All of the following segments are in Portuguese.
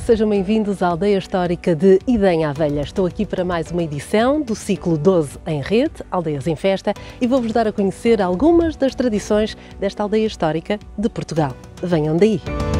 sejam bem-vindos à Aldeia Histórica de Idenha à Velha. Estou aqui para mais uma edição do ciclo 12 em Rede, Aldeias em Festa, e vou-vos dar a conhecer algumas das tradições desta aldeia histórica de Portugal. Venham daí!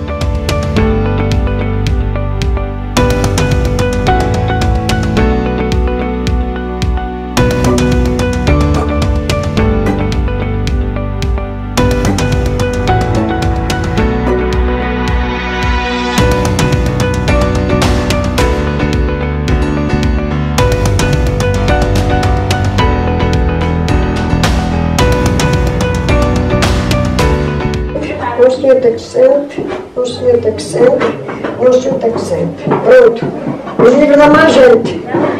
Um senhor tem que sempre, um senhor tem que sempre, um senhor tem que sempre. Pronto. O livro dá mais gente.